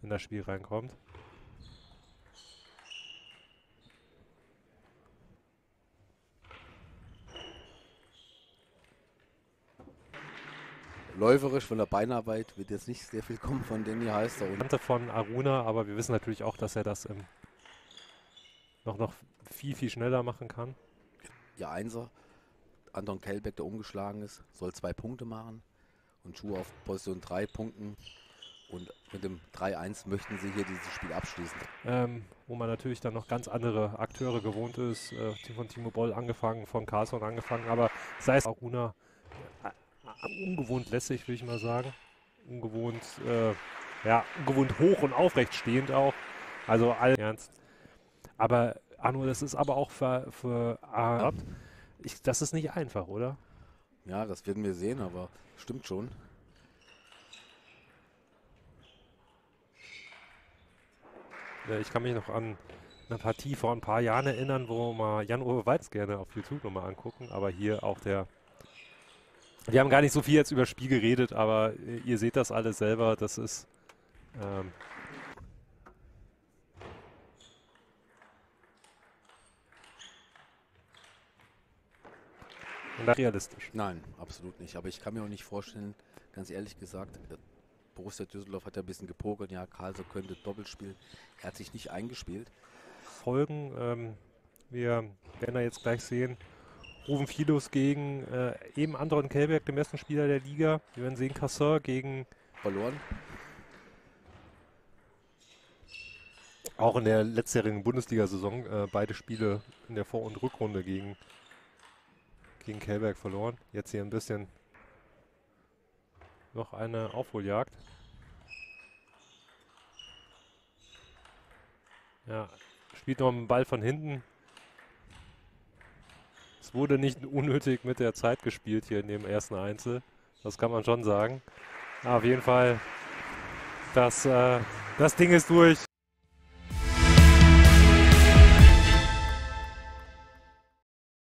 in das Spiel reinkommt. Läuferisch von der Beinarbeit wird jetzt nicht sehr viel kommen von Danny Heister. Und Kante von Aruna, aber wir wissen natürlich auch, dass er das noch viel, viel schneller machen kann. ihr Einser, Anton Kellbeck, der umgeschlagen ist, soll 2 Punkte machen. Und Schuh auf Position 3 punkten. Und mit dem 3-1 möchten sie hier dieses Spiel abschließen. Wo man natürlich dann noch ganz andere Akteure gewohnt ist. Von Timo Boll angefangen, von Carlson angefangen, aber sei es Aruna ungewohnt lässig, würde ich mal sagen. Ungewohnt, ungewohnt hoch und aufrecht stehend auch. Also all ernst. Aber Arno, das ist aber auch das ist nicht einfach, oder? Ja, das werden wir sehen, aber stimmt schon. Ich kann mich noch an eine Partie vor ein paar Jahren erinnern, wo mal Jan-Uwe Walz gerne auf YouTube nochmal angucken, aber hier auch wir haben gar nicht so viel jetzt über das Spiel geredet, aber ihr seht das alles selber, das ist realistisch. Nein, absolut nicht. Aber ich kann mir auch nicht vorstellen, ganz ehrlich gesagt, Borussia Düsseldorf hat ja ein bisschen gepokert. Ja, Karlsson könnte doppelt spielen. Er hat sich nicht eingespielt. Folgen, wir werden da jetzt gleich sehen, Ruven Filos gegen eben Anton Kellberg, den besten Spieler der Liga. Wir werden sehen, Casseur gegen Verloren. auch in der letztjährigen Bundesliga-Saison beide Spiele in der Vor- und Rückrunde gegen Kellberg verloren. Jetzt hier ein bisschen noch eine Aufholjagd. Ja, spielt noch einen Ball von hinten. Es wurde nicht unnötig mit der Zeit gespielt hier in dem ersten Einzel. Das kann man schon sagen. Aber auf jeden Fall, das Ding ist durch.